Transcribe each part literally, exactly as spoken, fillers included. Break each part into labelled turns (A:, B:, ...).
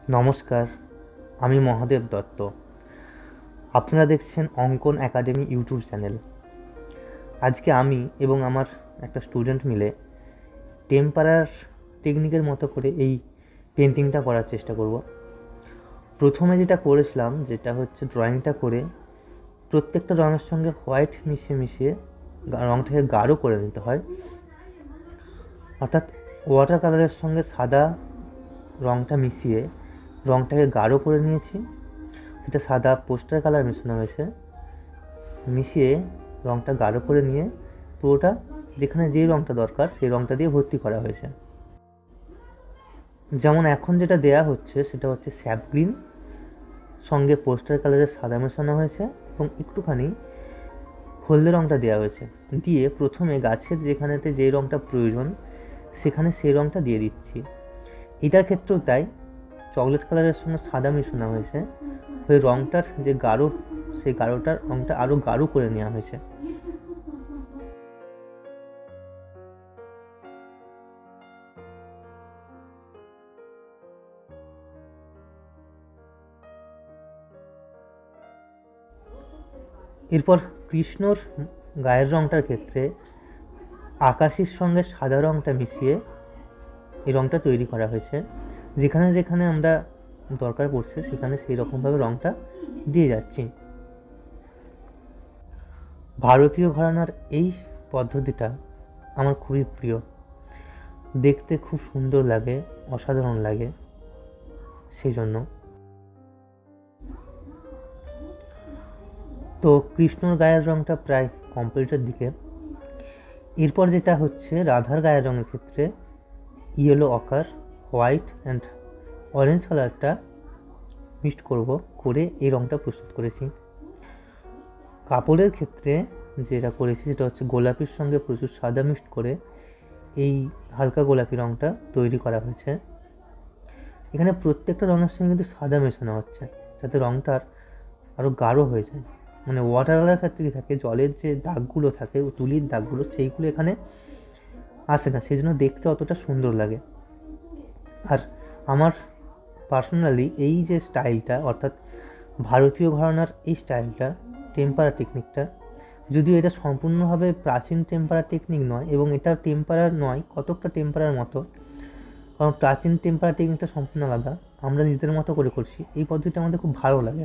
A: নমস্কার, আমি মহাদেব দত্ত। আপনারা দেখছেন অঙ্কন একাডেমি ইউটিউব চ্যানেল। আজকে আমি এবং আমার একটা স্টুডেন্ট মিলে টেম্পারার টেকনিকের মতো করে এই পেন্টিংটা করার চেষ্টা করব। প্রথমে যেটা করেছিলাম, যেটা হচ্ছে ড্রয়িংটা করে প্রত্যেকটা রঙের সঙ্গে হোয়াইট মিশিয়ে মিশিয়ে রঙটাকে গাঢ় করে নিতে হয়। অর্থাৎ ওয়াটার কালারের সঙ্গে সাদা রঙটা মিশিয়ে রঙটাকে গাঢ় করে নিয়েছি। সেটা সাদা পোস্টার কালার মেশানো হয়েছে, মিশিয়ে রঙটা গাঢ় করে নিয়ে পুরোটা যেখানে যে রঙটা দরকার সেই রঙটা দিয়ে ভর্তি করা হয়েছে। যেমন এখন যেটা দেয়া হচ্ছে সেটা হচ্ছে স্যাপ গ্রিন, সঙ্গে পোস্টার কালারের সাদা মেশানো হয়েছে এবং একটুখানি হলদে রঙটা দেওয়া হয়েছে। দিয়ে প্রথমে গাছের যেখানেতে যে রঙটা প্রয়োজন সেখানে সেই রঙটা দিয়ে দিচ্ছি। এটার ক্ষেত্রেও তাই, চকলেট কালারের সঙ্গে সাদা মেশানো হয়েছে, ওই রঙটার যে গাঢ় সেই গাঢ়টার রঙটা আরও গাঢ় করে নেওয়া হয়েছে। এরপর কৃষ্ণর গায়ের রঙটার ক্ষেত্রে আকাশির সঙ্গে সাদা রঙটা মিশিয়ে এই রঙটা তৈরি করা হয়েছে। যেখানে যেখানে আমরা দরকার পড়ছে সেখানে সেই রকমভাবে রঙটা দিয়ে যাচ্ছি। ভারতীয় ঘরানার এই পদ্ধতিটা আমার খুবই প্রিয়, দেখতে খুব সুন্দর লাগে, অসাধারণ লাগে। সেই জন্য তো কৃষ্ণর গায়ের রঙটা প্রায় কমপ্লিটের দিকে। এরপর যেটা হচ্ছে রাধার গায়ের রঙের ক্ষেত্রে yellow ochre, white and orange কালারটা মিক্সড করব, করে এই রঙটা প্রস্তুত করেছি। কাপড়ের ক্ষেত্রে যেটা করেছি সেটা হচ্ছে গোলাপির সঙ্গে প্রচুর সাদা মিক্সড করে এই হালকা গোলাপি রঙটা তৈরি করা হয়েছে। এখানে প্রত্যেকটা রঙের সঙ্গে কিন্তু সাদা মেশানো হচ্ছে যাতে রঙটার আরও গাঢ় হয়ে যায়। মানে ওয়াটার কালার ক্ষেত্রে কী থাকে, জলের যে দাগগুলো থাকে, তুলির দাগগুলো, সেইগুলো এখানে আসে না, সেই জন্য দেখতে অতটা সুন্দর লাগে। আর আমার পার্সোনালি এই যে স্টাইলটা, অর্থাৎ ভারতীয় ঘরানার এই স্টাইলটা, টেম্পারা টেকনিকটা, যদিও এটা সম্পূর্ণভাবে প্রাচীন টেম্পারা টেকনিক নয় এবং এটা টেম্পারার নয়, কতকটা টেম্পারার মতো, কারণ প্রাচীন টেম্পারা টেকনিকটা সম্পূর্ণ আলাদা, আমরা নিজেদের মতো করে করছি। এই পদ্ধতিটা আমাদের খুব ভালো লাগে।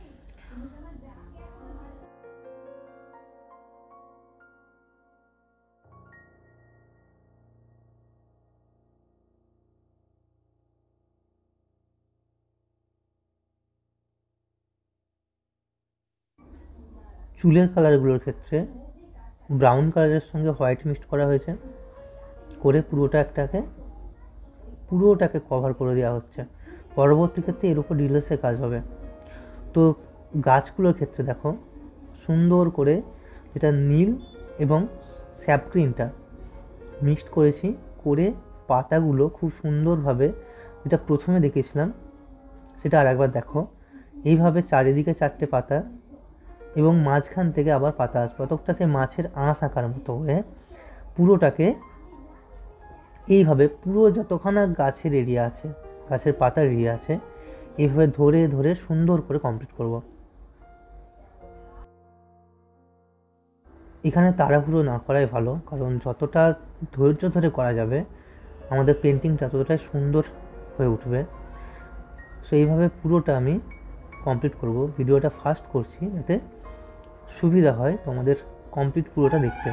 A: চুলের কালারগুলোর ক্ষেত্রে ব্রাউন কালারের সঙ্গে হোয়াইট মিক্সড করা হয়েছে, করে পুরোটা একটাকে পুরোটাকে কভার করে দেওয়া হচ্ছে। পরবর্তী ক্ষেত্রে এর উপর ডিটেলসে কাজ হবে। তো গাছগুলোর ক্ষেত্রে দেখো সুন্দর করে যেটা নীল এবং স্যাপ গ্রিনটা মিক্সড করেছি, করে পাতাগুলো খুব সুন্দরভাবে, যেটা প্রথমে দেখেছিলাম সেটা আর একবার দেখো, এইভাবে চারিদিকে চারটে পাতা এবং মাঝখান থেকে আবার পাতা আসবে, অতটা সে মাছের আঁশ আঁকার মতো হয়ে পুরোটাকে এইভাবে পুরো যতখানা গাছের এরিয়া আছে, গাছের পাতার এরিয়া আছে, এইভাবে ধরে ধরে সুন্দর করে কমপ্লিট করব। এখানে তাড়াহুড়ো না করাই ভালো, কারণ যতটা ধৈর্য ধরে করা যাবে আমাদের পেন্টিংটা ততটাই সুন্দর হয়ে উঠবে। সো এইভাবে পুরোটা আমি কমপ্লিট করব। ভিডিওটা ফাস্ট করছি যাতে সুবিধা হয় তোমাদের কমপ্লিট পুরোটা দেখতে।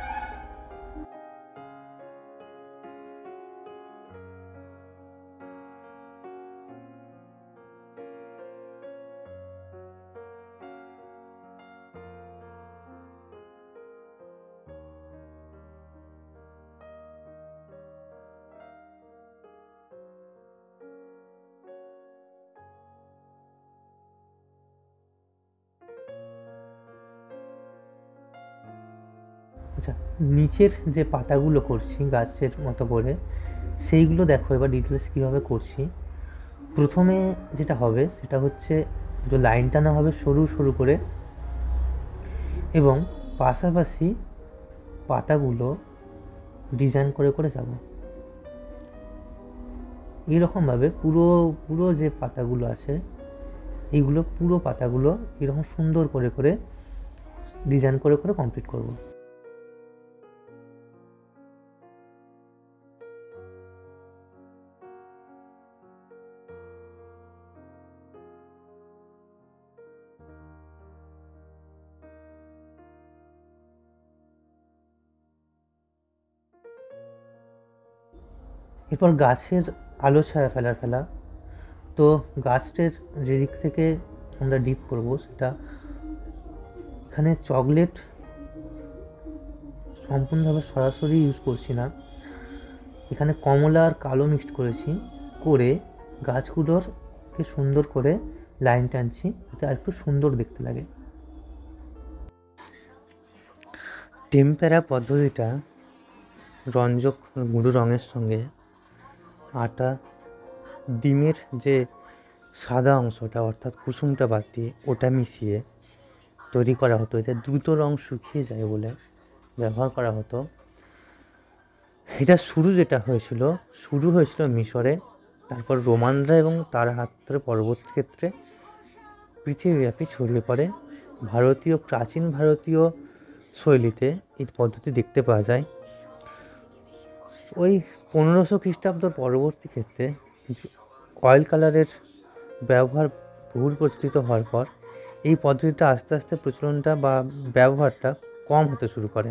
A: আচ্ছা, নিচের যে পাতাগুলো করছি গাছের মতো করে, সেইগুলো দেখো এবার ডিটেলস কীভাবে করছি। প্রথমে যেটা হবে সেটা হচ্ছে দুটো লাইন টানা হবে সরু সরু করে, এবং পাশাপাশি পাতাগুলো ডিজাইন করে করে যাব। এইরকমভাবে পুরো পুরো যে পাতাগুলো আছে এইগুলো পুরো পাতাগুলো এরকম সুন্দর করে করে ডিজাইন করে করে কমপ্লিট করব। এরপর গাছের আলো ছায়া ফেলার ফেলা। তো গাছটার যেদিক থেকে আমরা ডিপ করব সেটা এখানে চকলেট সম্পূর্ণভাবে সরাসরি ইউজ করছি না, এখানে কমলা আর কালো মিক্সড করেছি, করে গাছগুলোরকে সুন্দর করে লাইন টানছি যাতে আর একটু সুন্দর দেখতে লাগে। টেম্পেরা পদ্ধতিটা রঞ্জক গুঁড়ো রঙের সঙ্গে আটা, ডিমের যে সাদা অংশটা অর্থাৎ কুসুমটা বাদ দিয়ে ওটা মিশিয়ে তৈরি করা হতো। এতে দ্রুত রং শুকিয়ে যায় বলে ব্যবহার করা হতো। এটা শুরু যেটা হয়েছিল শুরু হয়েছিল মিশরে, তারপর রোমানরা এবং তার হাত ধরে পরবর্তী ক্ষেত্রে পৃথিবীব্যাপী ছড়িয়ে পড়ে। ভারতীয় প্রাচীন ভারতীয় শৈলীতে এই পদ্ধতি দেখতে পাওয়া যায়। ওই পনেরোশো খ্রিস্টাব্দ পরবর্তী ক্ষেত্রে অয়েল কালারের ব্যবহার বহুল প্রচলিত হওয়ার পর এই পদ্ধতিটা আস্তে আস্তে প্রচলনটা বা ব্যবহারটা কম হতে শুরু করে।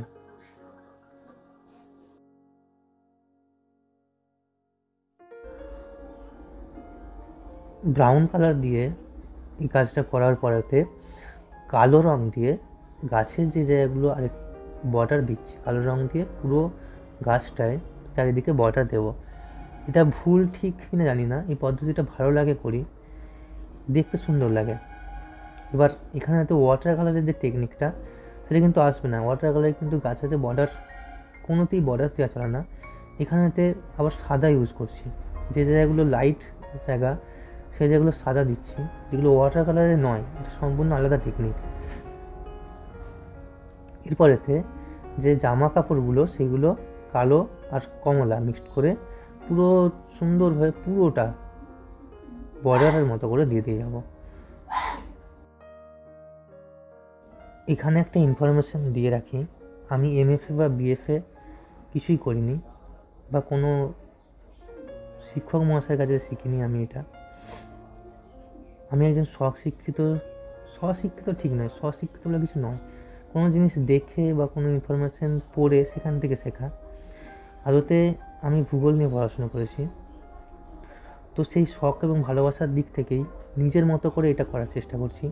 A: ব্রাউন কালার দিয়ে এই কাজটা করার পরেতে কালো রং দিয়ে গাছের যে জায়গাগুলো আরেক বর্ডার দিচ্ছি, কালো রং দিয়ে পুরো গাছটায় চারিদিকে বর্ডার দেব। এটা ভুল ঠিক কিনা জানি না, এই পদ্ধতিটা ভালো লাগে করি, দেখতে সুন্দর লাগে। এবার এখানে তো ওয়াটার কালারের যে টেকনিকটা সেটা কিন্তু আসবে না। ওয়াটার কালারে কিন্তু গাছেতে বর্ডার কোনোতেই বর্ডার দেওয়া চলে না। এখানেতে আবার সাদা ইউজ করছি, যে জায়গাগুলো লাইট জায়গা সেই জায়গাগুলো সাদা দিচ্ছি, যেগুলো ওয়াটার কালারে নয়, এটা সম্পূর্ণ আলাদা টেকনিক। এরপরেতে যে জামা কাপড়গুলো সেগুলো কালো আর কমলা মিক্সড করে পুরো সুন্দরভাবে পুরোটা বর্ডারের মতো করে দিয়ে দিয়ে যাব। এখানে একটা ইনফরমেশন দিয়ে রাখি, আমি এমএফএ বা বিএফএ কিছুই করিনি বা কোনো শিক্ষক মহাশয়ের কাছে শিখিনি আমি এটা। আমি একজন স্বশিক্ষিত, স্বশিক্ষিত ঠিক নয়, স্বশিক্ষিত বলে কিছু নয়, কোনো জিনিস দেখে বা কোনো ইনফরমেশন পড়ে সেখান থেকে শেখা। আদতে আমি ভূগোল নিয়ে পড়াশোনা করেছি, তো সেই শখ এবং ভালোবাসার দিক থেকেই নিজের মতো করে এটা করার চেষ্টা করছি।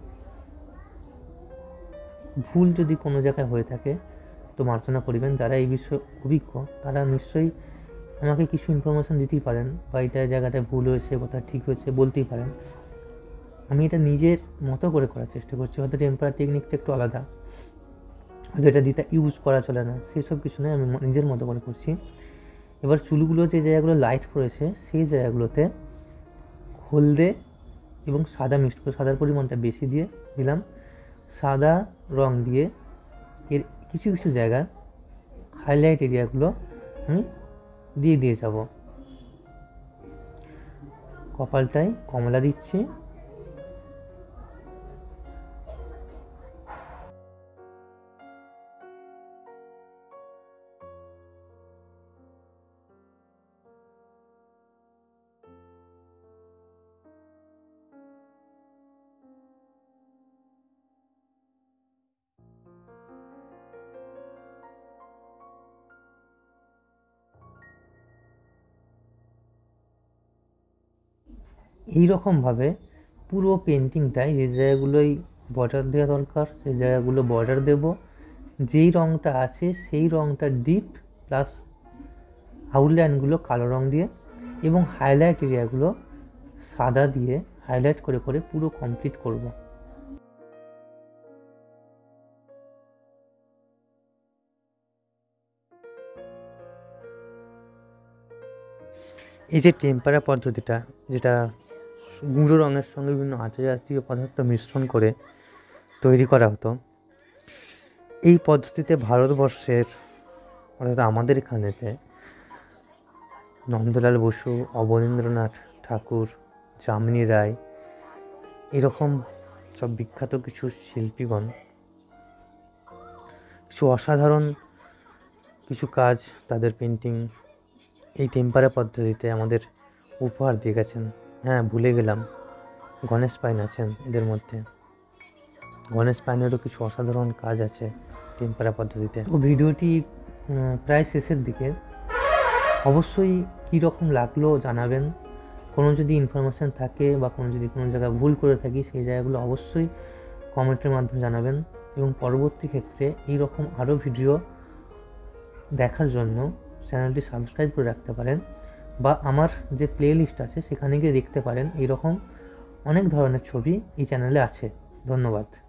A: ভুল যদি কোনো জায়গায় হয়ে থাকে তো মার্জনা করিবেন। যারা এই বিষয়ে অভিজ্ঞ তারা নিশ্চয়ই আমাকে কিছু ইনফরমেশান দিতেই পারেন, বা এটা জায়গাটায় ভুল হয়েছে, কথা ঠিক হয়েছে বলতেই পারেন। আমি এটা নিজের মতো করে করার চেষ্টা করছি। হয়তো টেম্পার টেকনিকটা একটু আলাদা, হয়তো এটা দিতে ইউজ করা চলে না, সেই সব কিছু নয়, আমি নিজের মতো করে করছি। এবার চুলগুলো যে জায়গাগুলো লাইট পড়েছে সেই জায়গাগুলোতে হলদে এবং সাদা মিক্সড করে, সাদার পরিমাণটা বেশি দিয়ে দিলাম, সাদা রং দিয়ে এর কিছু কিছু জায়গা হাইলাইট এরিয়াগুলো আমি দিয়ে দিয়ে যাব। কপালটায় কমলা দিচ্ছি, এইরকমভাবে পুরো পেন্টিংটায় যে জায়গাগুলোই বর্ডার দেওয়া দরকার সেই জায়গাগুলো বর্ডার দেব। যেই রঙটা আছে সেই রঙটা ডিপ প্লাস আউটলাইনগুলো কালো রং দিয়ে এবং হাইলাইট এরিয়াগুলো সাদা দিয়ে হাইলাইট করে করে পুরো কমপ্লিট করব। এই যে টেম্পারা পদ্ধতিটা, যেটা গুঁড়ো রঙের সঙ্গে বিভিন্ন আটা জাতীয় পদার্থ মিশ্রণ করে তৈরি করা হতো, এই পদ্ধতিতে ভারতবর্ষের অর্থাৎ আমাদের এখানেতে নন্দলাল বসু, অবনীন্দ্রনাথ ঠাকুর, যামিনী রায়, এরকম সব বিখ্যাত কিছু শিল্পীগণ কিছু অসাধারণ কিছু কাজ তাদের পেন্টিং এই টেম্পারে পদ্ধতিতে আমাদের উপহার দিয়ে গেছেন। হ্যাঁ, ভুলে গেলাম, গণেশ পাইন আছেন এদের মধ্যে। গণেশ পাইনেরও কিছু অসাধারণ কাজ আছে টেম্পারা পদ্ধতিতে। তো ভিডিওটি প্রায় শেষের দিকে, অবশ্যই কীরকম লাগলো জানাবেন। কোনো যদি ইনফরমেশান থাকে বা কোনো যদি কোনো জায়গায় ভুল করে থাকি সেই জায়গাগুলো অবশ্যই কমেন্টের মাধ্যমে জানাবেন। এবং পরবর্তী ক্ষেত্রে এইরকম আরও ভিডিও দেখার জন্য চ্যানেলটি সাবস্ক্রাইব করে রাখতে পারেন, বা আমার যে প্লে লিস্ট আছে সেখানে গিয়ে দেখতে পারেন। এইরকম অনেক ধরনের ছবি এই চ্যানেলে আছে। ধন্যবাদ।